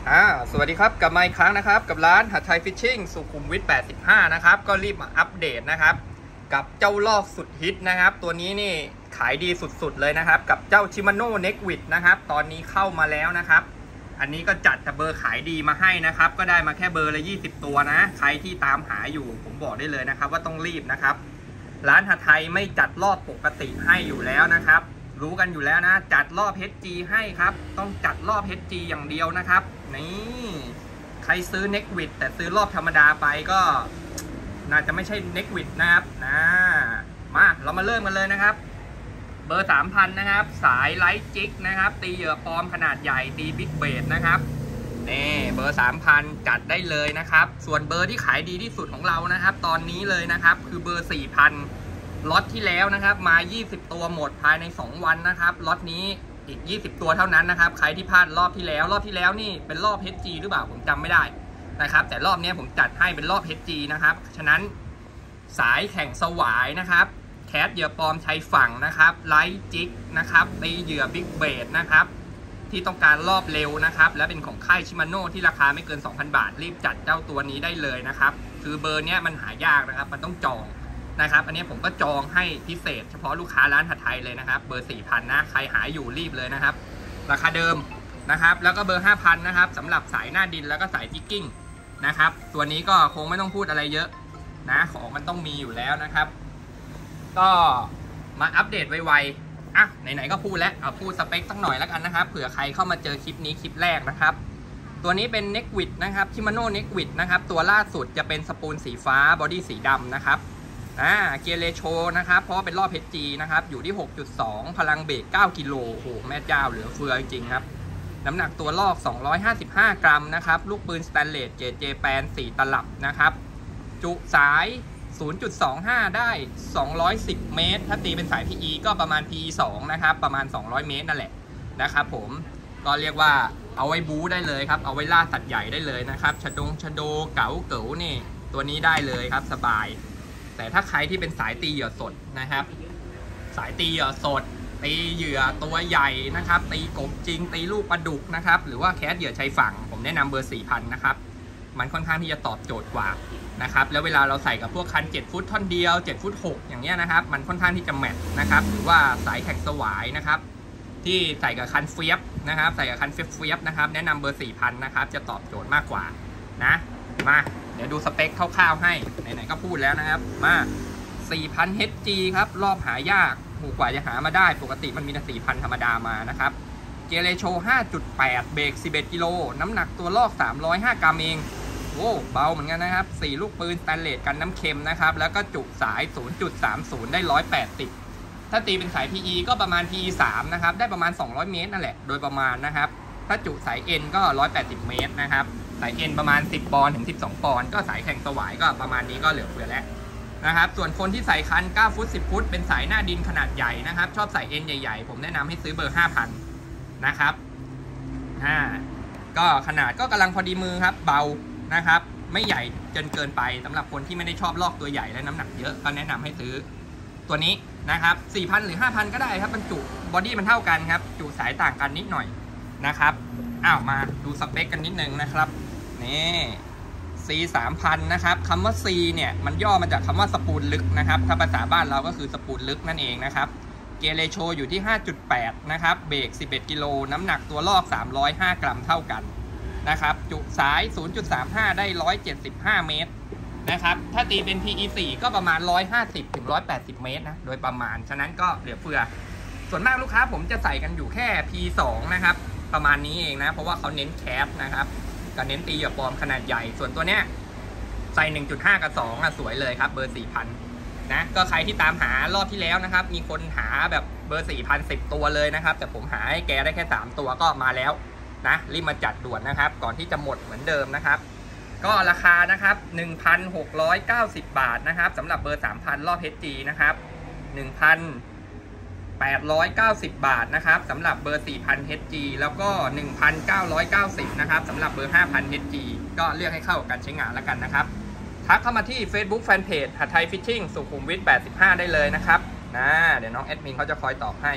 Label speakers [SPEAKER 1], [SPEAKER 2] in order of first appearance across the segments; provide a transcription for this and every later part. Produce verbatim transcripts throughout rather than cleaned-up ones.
[SPEAKER 1] อ่าสวัสดีครับกลับมาอีกครั้งนะครับกับร้านหัดไทยฟิชชิ่งสุขุมวิทแปดสิบห้านะครับก็รีบมาอัปเดตนะครับกับเจ้าลอกสุดฮิตนะครับตัวนี้นี่ขายดีสุดๆเลยนะครับกับเจ้าชิมาโน่เน็กวิดนะครับตอนนี้เข้ามาแล้วนะครับอันนี้ก็จัดแต่เบอร์ขายดีมาให้นะครับก็ได้มาแค่เบอร์ละยี่สิบตัวนะใครที่ตามหาอยู่ผมบอกได้เลยนะครับว่าต้องรีบนะครับร้านหัดไทยไม่จัดรอบปกติให้อยู่แล้วนะครับรู้กันอยู่แล้วนะจัดรอบ เอช จี ให้ครับต้องจัดรอบ เอช จี อย่างเดียวนะครับนี่ใครซื้อเน็กวิดแต่ซื้อรอบธรรมดาไปก็น่าจะไม่ใช่เน็กวิดนะครับนะมาเรามาเริ่มกันเลยนะครับเบอร์ สามพัน นะครับสายไลท์จิกนะครับตีเหยื่อปลอมขนาดใหญ่ตีบิ๊กเบสนะครับนี่เบอร์ สามพัน จัดได้เลยนะครับส่วนเบอร์ที่ขายดีที่สุดของเรานะครับตอนนี้เลยนะครับคือเบอร์ สี่พัน ล็อตที่แล้วนะครับมายี่สิบตัวหมดภายในสองวันนะครับล็อตนี้อีกยี่สิบตัวเท่านั้นนะครับใครที่พลาดรอบที่แล้วรอบที่แล้วนี่เป็นรอบ เอช จี หรือเปล่าผมจำไม่ได้นะครับแต่รอบนี้ผมจัดให้เป็นรอบ เอช จี นะครับฉะนั้นสายแข่งสวายนะครับแคสเหยื่อปลอมชายฝั่งนะครับไลท์จิกนะครับตีเหยื่อบิ๊กเบสนะครับที่ต้องการรอบเร็วนะครับและเป็นของค่ายชิมาโน่ที่ราคาไม่เกิน สองพัน บาทรีบจัดเจ้าตัวนี้ได้เลยนะครับคือเบอร์เนี้ยมันหายากนะครับมันต้องจองนะครับอันนี้ผมก็จองให้พิเศษเฉพาะลูกค้าร้านหัดไทยเลยนะครับเบอร์ สี่พัน นะใครหาอยู่รีบเลยนะครับราคาเดิมนะครับแล้วก็เบอร์ ห้าพัน นะครับสำหรับสายหน้าดินแล้วก็สายจิกกิ้งนะครับตัวนี้ก็คงไม่ต้องพูดอะไรเยอะนะของมันต้องมีอยู่แล้วนะครับก็มาอัปเดตไวๆอ่ะไหนๆก็พูดแล้วเอาพูดสเปคสักหน่อยแล้วกันนะครับเผื่อใครเข้ามาเจอคลิปนี้คลิปแรกนะครับตัวนี้เป็นเน็กวิดนะครับชิมาโน่เน็กวิดนะครับตัวล่าสุดจะเป็นสปูลสีฟ้าบอดี้สีดำนะครับอ่าเกียร์เรโชนะครับเพราะว่าเป็นรอบ เอช จี นะครับอยู่ที่ หกจุดสอง พลังเบรกเก้ากิโลโอ้โหแม่เจ้าเหลือเฟือจริงๆครับน้ำหนักตัวลอกสองร้อยห้าสิบห้ากรัมนะครับลูกปืนสแตนเลสเจเจแปนสี่ตลับนะครับจุสาย ศูนย์จุดสองห้า ได้สองร้อยสิบเมตรถ้าตีเป็นสาย พี อี ก็ประมาณ พี อี สอง นะครับประมาณสองร้อยเมตรนั่นแหละนะครับผมก็เรียกว่าเอาไว้บู๊ได้เลยครับเอาไว้ล่าสัตว์ใหญ่ได้เลยนะครับชะดงชะโดเก๋าเก๋านี่ตัวนี้ได้เลยครับสบายแต่ถ้าใครที่เป็นสายตีเหยื่อสดนะครับสายตีเหยื่อสดตีเหยื่อตัวใหญ่นะครับตีกบจริงตีลูกปลาดุกนะครับหรือว่าแคสเหยื่อชายฝั่งผมแนะนำเบอร์ สี่พัน นะครับมันค่อนข้างที่จะตอบโจทย์กว่านะครับแล้วเวลาเราใส่กับพวกคันเจ็ดฟุตท่อนเดียวเจ็ดฟุตหกอย่างเงี้ยนะครับมันค่อนข้างที่จะแมทนะครับหรือว่าสายแข่งสวายนะครับที่ใส่กับคันเฟียบนะครับใส่กับคันเฟียบเฟียบนะครับแนะนำเบอร์ สี่พัน นะครับจะตอบโจทย์มากกว่านะมาเดี๋ยวดูสเปคคร่าวๆให้ไหนๆก็พูดแล้วนะครับมา สี่พัน เอช จี ครับรอบหายากหูกว่าจะหามาได้ปกติมันมีแต่ สี่พัน ธรรมดามานะครับเกียร์เรโช ห้าจุดแปด เบรกสิบเอ็ดกิโลน้ำหนักตัวลอกสามร้อยห้ากรัมเองโอ้เบาเหมือนกันนะครับสี่ลูกปืนสแตนเลสกันน้ำเค็มนะครับแล้วก็จุสาย ศูนย์จุดสามศูนย์ ได้หนึ่งร้อยแปดสิบถ้าตีเป็นสาย พี อี ก็ประมาณ พี อี สาม นะครับได้ประมาณสองร้อยเมตรนั่นแหละโดยประมาณนะครับถ้าจุสาย N ก็หนึ่งร้อยแปดสิบเมตรนะครับสาย N ประมาณสิบปอนด์ถึงสิบสองปอนด์ก็สายแข่งสวายก็ประมาณนี้ก็เหลือเฟือแล้วนะครับส่วนคนที่ใส่คันเก้าฟุตสิบฟุตเป็นสายหน้าดินขนาดใหญ่นะครับชอบใส่ N ใหญ่ๆผมแนะนำให้ซื้อเบอร์ ห้าพัน นะครับอ่าก็ขนาดก็กำลังพอดีมือครับเบานะครับไม่ใหญ่จนเกินไปสำหรับคนที่ไม่ได้ชอบลอกตัวใหญ่และน้ำหนักเยอะก็แนะนำให้ซื้อตัวนี้นะครับ สี่พัน หรือ ห้าพัน ก็ได้ครับบรรจุบอดี้มันเท่ากันครับจุสายต่างกันนิดหน่อยนะครับอ้าวมาดูสเปคกันนิดนึงนะครับนี่ ซี สามพัน นะครับคำว่า C เนี่ยมันย่อมาจากคำว่าสปูลลึกนะครับถ้าภาษาบ้านเราก็คือสปูลลึกนั่นเองนะครับเกียร์เรโชอยู่ที่ ห้าจุดแปด นะครับเบรกสิบเอ็ดกิโลน้ำหนักตัวลอกสามร้อยห้ากรัมเท่ากันนะครับจุสาย ศูนย์จุดสามห้า ได้หนึ่งร้อยเจ็ดสิบห้าเมตรนะครับถ้าตีเป็น พี อี สี่ ก็ประมาณหนึ่งร้อยห้าสิบถึงหนึ่งร้อยแปดสิบเมตรนะโดยประมาณฉะนั้นก็เหลือเฟือส่วนมากลูกค้าผมจะใส่กันอยู่แค่ พี สอง นะครับประมาณนี้เองนะเพราะว่าเขาเน้นแคสนะครับก็เน้นตีเหยื่อปลอมขนาดใหญ่ส่วนตัวเนี้ยใส่ หนึ่งจุดห้า กับสองอ่ะสวยเลยครับเบอร์ สี่พัน นะก็ใครที่ตามหารอบที่แล้วนะครับมีคนหาแบบเบอร์ สี่พัน สิบตัวเลยนะครับแต่ผมหาให้แกได้แค่สามตัวก็มาแล้วนะรีบมาจัดด่วนนะครับก่อนที่จะหมดเหมือนเดิมนะครับก็ราคานะครับ หนึ่งพันหกร้อยเก้าสิบ บาทนะครับสำหรับเบอร์ สามพัน รอบ เอช จี นะครับ หนึ่งพันแปดร้อยเก้าสิบ บาทนะครับสำหรับเบอร์ สี่พัน เอช จี แล้วก็ หนึ่งพันเก้าร้อยเก้าสิบ นะครับสำหรับเบอร์ ห้าพัน เอช จี ก็เลือกให้เข้ากับการใช้งานแล้วกันนะครับทักเข้ามาที่ Facebook Fanpage หัดไทยฟิชชิ่งสุขุมวิทแปดสิบห้าได้เลยนะครับนะเดี๋ยวน้องแอดมินเขาจะคอยตอบให้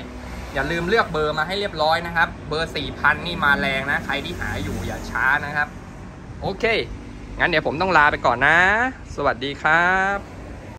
[SPEAKER 1] อย่าลืมเลือกเบอร์มาให้เรียบร้อยนะครับ เบอร์ สี่พัน นี่มาแรงนะใครที่หาอยู่อย่าช้านะครับโอเคงั้นเดี๋ยวผมต้องลาไปก่อนนะสวัสดีครับ